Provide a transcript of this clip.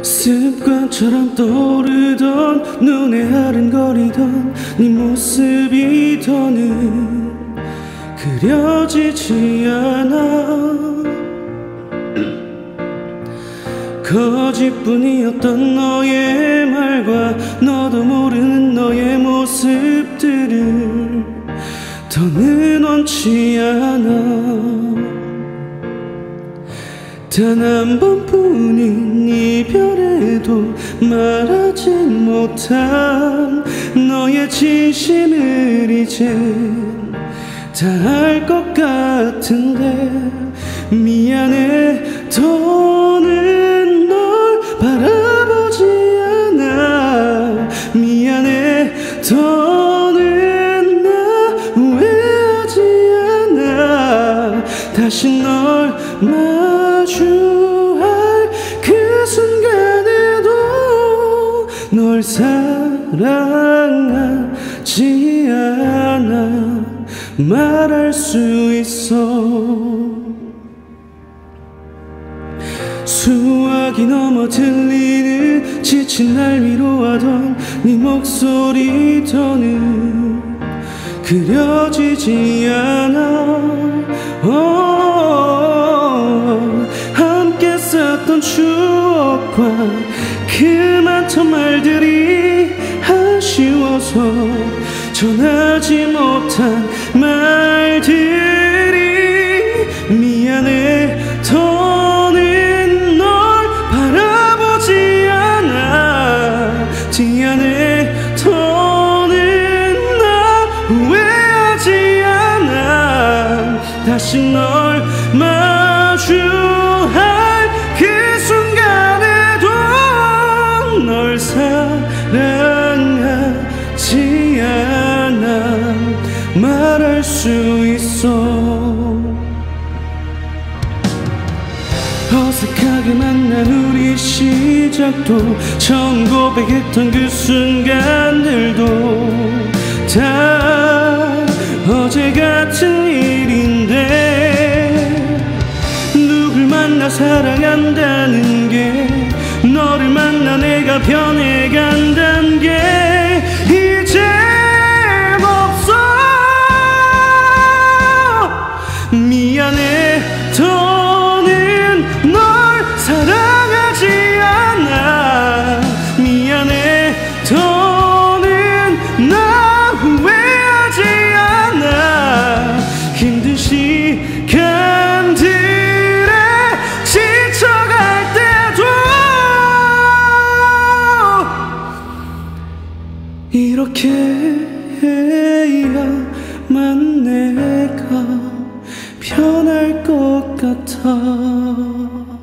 습관처럼 떠오르던 눈에 아른거리던 네 모습이 더는 그려지지 않아. 거짓뿐이었던 너의 말과 너도 모르는 너의 모습들을 더는 원치 않아. 단 한 번뿐인 이별에도 말하지 못한 너의 진심을 이젠 다 알 것 같은데 미안해. 더는 널 바라보지 않아. 미안해. 더는 나 후회하지 않아. 다시 널 마주할 그 순간에도 널 사랑하지 않아 말할 수 있어. 수화기 넘어 들리는 지친 날 위로하던 네 목소리 더는 그려지지 않아. 함께 썼던 추억과 그 많던 말들이 아쉬워서 전하지 못한 말들이 미안해. 더는 널 바라보지 않아. 미안해. 더는 나 후회하지 않아. 다시 널 마주할 그 순간에도 널 사랑하지 않아 말할 수 있어. 어색하게 만난 우리 시작도 처음 고백했던 그 순간들도 다 어제 같은 일인데 누굴 만나 사랑한다는 게 너를 만나 내가 변해간다는 게 이젠 없어. 미안해. 더는 널 사랑하지 않아. 미안해. 더는 나 후회하지 않아. 힘든 시간들에 지쳐갈 때도 이렇게 해야만 내가 편할 것 같아.